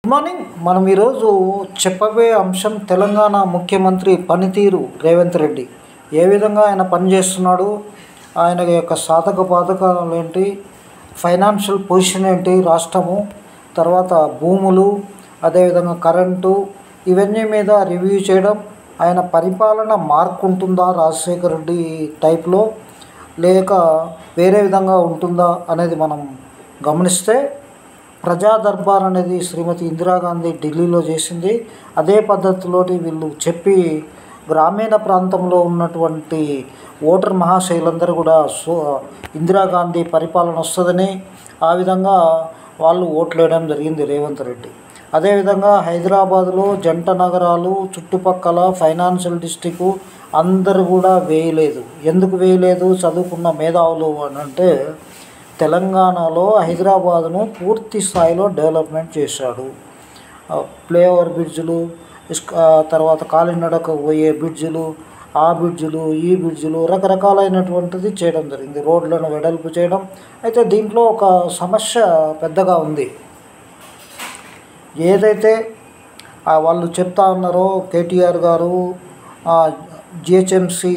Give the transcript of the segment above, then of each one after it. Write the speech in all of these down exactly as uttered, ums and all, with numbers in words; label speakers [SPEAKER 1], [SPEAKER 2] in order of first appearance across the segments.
[SPEAKER 1] Good morning. మనం ఈరోజు చెప్పబోయే అంశం తెలంగాణ ముఖ్యమంత్రి పనితీరు. రేవంత్ రెడ్డి ఏ విధంగా ఆయన పనిచేస్తున్నాడు, ఆయన యొక్క సాధక బాధకాలు ఏంటి, ఫైనాన్షియల్ పొజిషన్ ఏంటి, రాష్ట్రము తర్వాత భూములు, అదేవిధంగా కరెంటు, ఇవన్నీ మీద రివ్యూ చేయడం, ఆయన పరిపాలన మార్పు ఉంటుందా రాజశేఖర రెడ్డి టైప్లో లేక వేరే విధంగా ఉంటుందా అనేది మనం గమనిస్తే, ప్రజా దర్బార్ అనేది శ్రీమతి ఇందిరాగాంధీ ఢిల్లీలో చేసింది. అదే పద్ధతిలోటి వీళ్ళు చెప్పి గ్రామీణ ప్రాంతంలో ఉన్నటువంటి ఓటర్ మహాశైలందరూ కూడా సో ఇందిరాగాంధీ పరిపాలన వస్తుందని ఆ విధంగా వాళ్ళు ఓట్లు వేయడం జరిగింది రేవంత్ రెడ్డి. అదేవిధంగా హైదరాబాదులో జంట నగరాలు చుట్టుపక్కల ఫైనాన్షియల్ డిస్ట్రిక్ట్ అందరూ కూడా వేయలేదు. ఎందుకు వేయలేదు? చదువుకున్న మేధావులు అని అంటే, తెలంగాణలో హైదరాబాదును పూర్తి స్థాయిలో డెవలప్మెంట్ చేశాడు. ఫ్లైఓవర్ బ్రిడ్జులు, తర్వాత కాలినడక పోయే బ్రిడ్జులు, ఆ బ్రిడ్జులు, ఈ బ్రిడ్జులు రకరకాలైనటువంటిది చేయడం జరిగింది. రోడ్లను వెడల్పు చేయడం. అయితే దీంట్లో ఒక సమస్య పెద్దగా ఉంది. ఏదైతే వాళ్ళు చెప్తా ఉన్నారో కేటీఆర్ గారు, జిహెచ్ఎంసి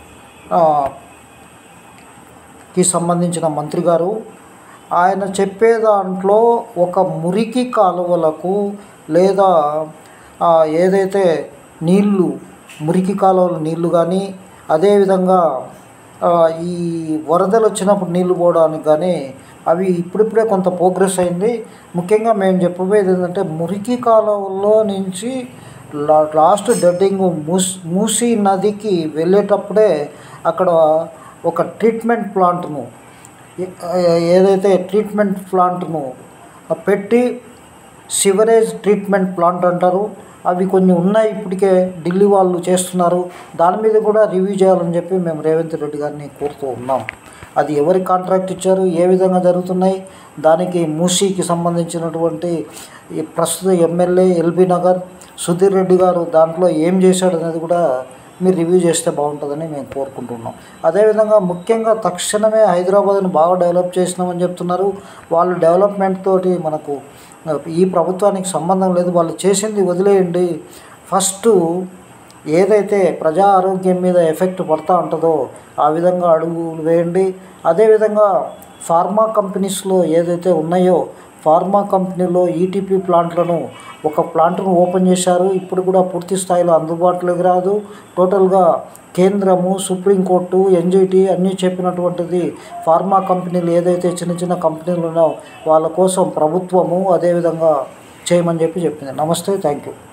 [SPEAKER 1] కి సంబంధించిన మంత్రి గారు, ఆయన చెప్పే దాంట్లో ఒక మురికి కాలువలకు లేదా ఏదైతే నీళ్ళు మురికి కాలువల నీళ్లు కానీ, అదేవిధంగా ఈ వరదలు వచ్చినప్పుడు నీళ్లు పోవడానికి కానీ అవి ఇప్పుడిప్పుడే కొంత ప్రోగ్రెస్ అయింది. ముఖ్యంగా మేము చెప్పబోయేది ఏంటంటే, మురికి కాలువల్లో నుంచి లాస్ట్ డెడ్డింగ్ మూస్ మూసీ నదికి వెళ్ళేటప్పుడే అక్కడ ఒక ట్రీట్మెంట్ ప్లాంట్ను ఏదైతే ట్రీట్మెంట్ ప్లాంట్ను పెట్టి, సివరేజ్ ట్రీట్మెంట్ ప్లాంట్ అంటారు, అవి కొన్ని ఉన్నాయి ఇప్పటికే ఢిల్లీ వాళ్ళు చేస్తున్నారు. దాని మీద కూడా రివ్యూ చేయాలని చెప్పి మేము రేవంత్ రెడ్డి గారిని కోరుతూ ఉన్నాం. అది ఎవరి కాంట్రాక్ట్ ఇచ్చారు, ఏ విధంగా జరుగుతున్నాయి, దానికి మూసీకి సంబంధించినటువంటి ప్రస్తుత ఎమ్మెల్యే ఎల్బీ నగర్ సుధీర్ రెడ్డి గారు దాంట్లో ఏం చేశాడు అనేది కూడా మీరు రివ్యూ చేస్తే బాగుంటుందని మేము కోరుకుంటున్నాం. అదేవిధంగా ముఖ్యంగా తక్షణమే హైదరాబాద్ను బాగా డెవలప్ చేసినామని చెప్తున్నారు. వాళ్ళు డెవలప్మెంట్ తోటి మనకు ఈ ప్రభుత్వానికి సంబంధం లేదు. వాళ్ళు చేసింది వదిలేయండి. ఫస్ట్ ఏదైతే ప్రజా ఆరోగ్యం మీద ఎఫెక్ట్ పడుతూ ఉంటుందో ఆ విధంగా అడుగులు వేయండి. అదేవిధంగా ఫార్మా కంపెనీస్లో ఏదైతే ఉన్నాయో, ఫార్మా కంపెనీలో ఈటీపీ ప్లాంట్లను ఒక ప్లాంట్ను ఓపెన్ చేశారు. ఇప్పుడు కూడా పూర్తి స్థాయిలో అందుబాటులోకి రాదు. టోటల్గా కేంద్రము, సుప్రీంకోర్టు, ఎన్జిటి అన్నీ చెప్పినటువంటిది ఫార్మా కంపెనీలు ఏదైతే చిన్న చిన్న కంపెనీలు ఉన్నాయో వాళ్ళ కోసం ప్రభుత్వము అదేవిధంగా చేయమని చెప్పి చెప్పింది. నమస్తే, థ్యాంక్ యూ.